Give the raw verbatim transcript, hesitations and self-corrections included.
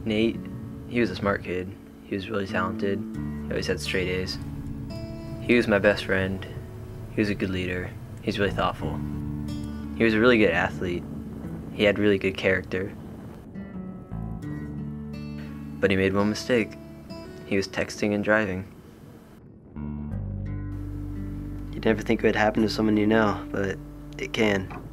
Nate, he was a smart kid. He was really talented. He always had straight A's. He was my best friend. He was a good leader. He's really thoughtful. He was a really good athlete. He had really good character. But he made one mistake. He was texting and driving. You'd never think it would happen to someone you know, but it can.